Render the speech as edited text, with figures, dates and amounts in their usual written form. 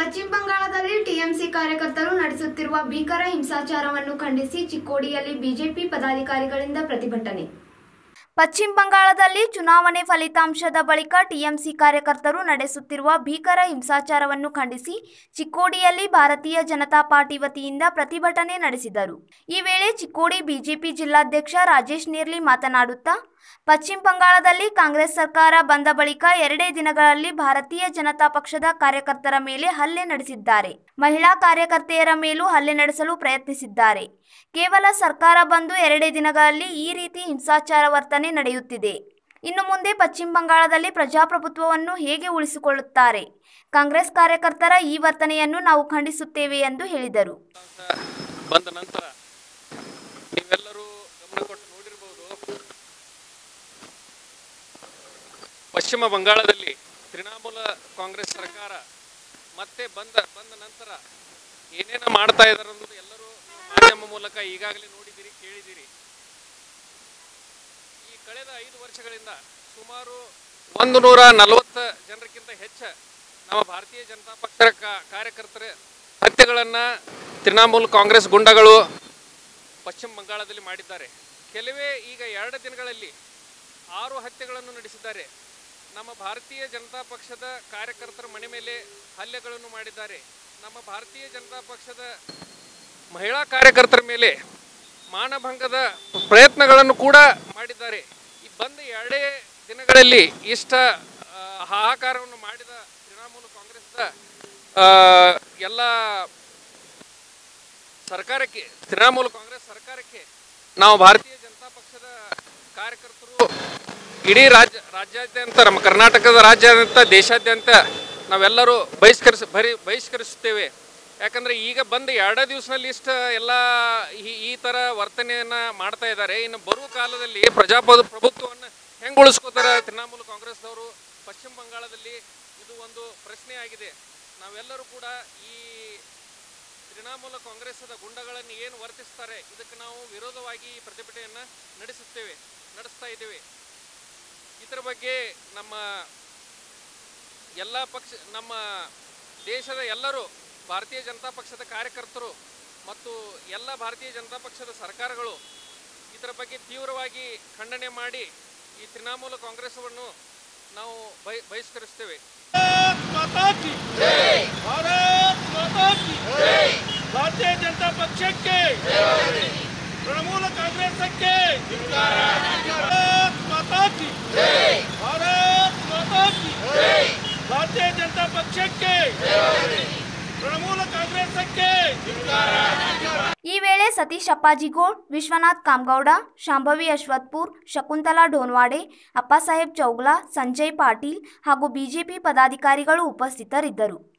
ಪಶ್ಚಿಮ ಬಂಗಾಳದಲ್ಲಿ ಟಿಎಂಸಿ ಕಾರ್ಯಕರ್ತರು ನಡೆಸುತ್ತಿರುವ ಭೀಕರ ಹಿಂಸಾಚಾರವನ್ನು ಖಂಡಿಸಿ ಚಿಕ್ಕೋಡಿಯಲ್ಲಿ ಬಿಜೆಪಿ ಪದಾಧಿಕಾರಿಗಳಿಂದ ಪ್ರತಿಭಟನೆ. ಪಶ್ಚಿಮ ಬಂಗಾಳದಲ್ಲಿ ಚುನಾವಣೆ ಫಲಿತಾಂಶದ ಬಳಿಕ ಟಿಎಂಸಿ ಕಾರ್ಯಕರ್ತರು ನಡೆಸುತ್ತಿರುವ ಭೀಕರ ಹಿಂಸಾಚಾರವನ್ನು ಖಂಡಿಸಿ ಚಿಕ್ಕೋಡಿಯಲ್ಲಿ ಭಾರತೀಯ ಜನತಾ ಪಾರ್ಟಿ ವತಿಯಿಂದ ಪ್ರತಿಭಟನೆ ನಡೆಸಿದರು. ಈ ವೇಳೆ ಚಿಕ್ಕೋಡಿ ಬಿಜೆಪಿ ಜಿಲ್ಲಾಧ್ಯಕ್ಷ ರಾಜೇಶ್ ನೇರ್ಲಿ ಮಾತನಾಡುತ್ತಾ, ಪಶ್ಚಿಮ ಬಂಗಾಳದಲ್ಲಿ ಕಾಂಗ್ರೆಸ್ ಸರ್ಕಾರ ಬಂದ ಬಳಿಕ 2 ದಿನಗಳಲ್ಲಿ ಭಾರತೀಯ ಜನತಾ ಪಕ್ಷದ ಕಾರ್ಯಕರ್ತರ ಮೇಲೆ ಹಲ್ಲೆ ನಡೆಸಿದ್ದಾರೆ. ಮಹಿಳಾ ಕಾರ್ಯಕರ್ತೆಯರ ಮೇಲೂ ಹಲ್ಲೆ ನಡೆಸಲು ಪ್ರಯತ್ನಿಸಿದ್ದಾರೆ. ಕೇವಲ ಸರ್ಕಾರ ಬಂದು 2 ದಿನಗಳಲ್ಲಿ ಈ ರೀತಿ ಹಿಂಸಾಚಾರ ವರ್ತನೆ ನಡೆಯುತ್ತಿದೆ. ಇನ್ನು ಮುಂದೆ ಪಶ್ಚಿಮ ಬಂಗಾಳದಲ್ಲಿ ಪ್ರಜಾಪ್ರಭುತ್ವವನ್ನು ಹೇಗೆ ಉಳಿಸಿಕೊಳ್ಳುತ್ತಾರೆ? ಕಾಂಗ್ರೆಸ್ ಕಾರ್ಯಕರ್ತರ ಈ ವರ್ತನೆಯನ್ನು ನಾವು ಖಂಡಿಸುತ್ತೇವೆ ಎಂದು ಹೇಳಿದರು. ಬಂದ ನಂತರ ನೀವೆಲ್ಲರೂ ಗಮನ ಕೊಟ್ಟು ನೋಡಿರಬಹುದು, ಪಶ್ಚಿಮ ಬಂಗಾಳದಲ್ಲಿ ತೃಣಮೂಲ ಕಾಂಗ್ರೆಸ್ ಸರ್ಕಾರ ಮತ್ತೆ ಬಂದ ನಂತರ ಏನೇನು ಮಾಡ್ತಾ ಇದ್ದಾರೆ ಅನ್ನೋದು ಎಲ್ಲರೂ ಮಾಧ್ಯಮ ಮೂಲಕ ಈಗಾಗಲೇ ನೋಡಿದಿರಿ, ಕೇಳಿದಿರಿ. ಈ ಕಳೆದ 5 ವರ್ಷಗಳಿಂದ ಸುಮಾರು 140 ಜನರಿಗಿಂತ ಹೆಚ್ಚು ನಮ್ಮ ಭಾರತೀಯ ಜನತಾ ಪಕ್ಷದ ಕಾರ್ಯಕರ್ತರ ಹತ್ಯೆಗಳನ್ನು ತೃಣಮೂಲ ಕಾಂಗ್ರೆಸ್ ಗುಂಡಗಳು ಪಶ್ಚಿಮ ಬಂಗಾಳದಲ್ಲಿ ಮಾಡಿದ್ದಾರೆ. ಕೆಲವೇ ಈಗ 2 ದಿನಗಳಲ್ಲಿ 6 ಹತ್ಯೆಗಳನ್ನು ನಡೆಸಿದ್ದಾರೆ. ನಮ್ಮ ಭಾರತೀಯ ಜನತಾ ಪಕ್ಷದ ಕಾರ್ಯಕರ್ತರ ಮನೆ ಮೇಲೆ ಹಲ್ಲೆಗಳನ್ನು ಮಾಡಿದ್ದಾರೆ. ನಮ್ಮ ಭಾರತೀಯ ಜನತಾ ಪಕ್ಷದ ಮಹಿಳಾ ಕಾರ್ಯಕರ್ತರ ಮೇಲೆ ಮಾನಭಂಗದ ಪ್ರಯತ್ನಗಳನ್ನು ಕೂಡ ಮಾಡಿದ್ದಾರೆ. ಈ ಬಂದ 2 ದಿನಗಳಲ್ಲಿ ಇಷ್ಟ ಹಾಹಾಕಾರವನ್ನು ಮಾಡಿದ ತೃಣಮೂಲ ಕಾಂಗ್ರೆಸ್ದ ಎಲ್ಲ ಸರ್ಕಾರಕ್ಕೆ, ತೃಣಮೂಲ ಕಾಂಗ್ರೆಸ್ ಸರ್ಕಾರಕ್ಕೆ ನಾವು ಭಾರತೀಯ ಜನತಾ ಪಕ್ಷದ ಕಾರ್ಯಕರ್ತರು ಇಡೀ ರಾಜ್ಯಾದ್ಯಂತ, ನಮ್ಮ ಕರ್ನಾಟಕದ ರಾಜ್ಯಾದ್ಯಂತ, ದೇಶಾದ್ಯಂತ ನಾವೆಲ್ಲರೂ ಬಹಿಷ್ಕರಿಸುತ್ತೇವೆ. ಯಾಕಂದರೆ ಈಗ ಬಂದ 2 ದಿವಸದಲ್ಲಿ ಇಷ್ಟು ಎಲ್ಲ ಈ ಥರ ವರ್ತನೆಯನ್ನು ಮಾಡ್ತಾ ಇದ್ದಾರೆ. ಇನ್ನು ಬರುವ ಕಾಲದಲ್ಲಿ ಪ್ರಜಾಪ್ರಭುತ್ವವನ್ನು ಹೆಂಗೆ ಉಳಿಸ್ಕೋತಾರೆ ತೃಣಮೂಲ ಕಾಂಗ್ರೆಸ್ದವರು ಪಶ್ಚಿಮ ಬಂಗಾಳದಲ್ಲಿ? ಇದು ಒಂದು ಪ್ರಶ್ನೆ ಆಗಿದೆ. ನಾವೆಲ್ಲರೂ ಕೂಡ ಈ ತೃಣಮೂಲ ಕಾಂಗ್ರೆಸ್ದ ಗುಂಡಗಳನ್ನು ಏನು ವರ್ತಿಸ್ತಾರೆ ಇದಕ್ಕೆ ನಾವು ವಿರೋಧವಾಗಿ ಈ ಪ್ರತಿಭಟನೆಯನ್ನು ನಡೆಸ್ತಾ ಇದ್ದೇವೆ. ಇದರ ಬಗ್ಗೆ ನಮ್ಮ ನಮ್ಮ ದೇಶದ ಎಲ್ಲರೂ ಭಾರತೀಯ ಜನತಾ ಪಕ್ಷದ ಕಾರ್ಯಕರ್ತರು ಮತ್ತು ಎಲ್ಲ ಭಾರತೀಯ ಜನತಾ ಪಕ್ಷದ ಸರ್ಕಾರಗಳು ಇದರ ಬಗ್ಗೆ ತೀವ್ರವಾಗಿ ಖಂಡನೆ ಮಾಡಿ ಈ ತೃಣಮೂಲ ಕಾಂಗ್ರೆಸ್ವನ್ನು ನಾವು ಬಹಿಷ್ಕರಿಸ್ತೇವೆ. ಭಾರತೀಯ ಜನತಾ ಪಕ್ಷಕ್ಕೆ, ತೃಣಮೂಲ ಕಾಂಗ್ರೆಸ್ಗೆ ಭಾರತೀಯ ಜನತಾ ಪಕ್ಷಕ್ಕೆ, ತೃಣಮೂಲ ಕಾಂಗ್ರೆಸ್ಗೆ. ಈ ವೇಳೆ ಸತೀಶ್ ಅಪ್ಪಾಜಿಗೋಳ್, ವಿಶ್ವನಾಥ್ ಕಾಮಗೌಡ, ಶಾಂಭವಿ ಅಶ್ವತ್ಪುರ್, ಶಕುಂತಲಾ ಢೋನ್ವಾಡೆ, ಅಪ್ಪಾಸಾಹೇಬ್ ಚೌಗ್ಲಾ, ಸಂಜಯ್ ಪಾಟೀಲ್ ಹಾಗೂ ಬಿಜೆಪಿ ಪದಾಧಿಕಾರಿಗಳು ಉಪಸ್ಥಿತರಿದ್ದರು.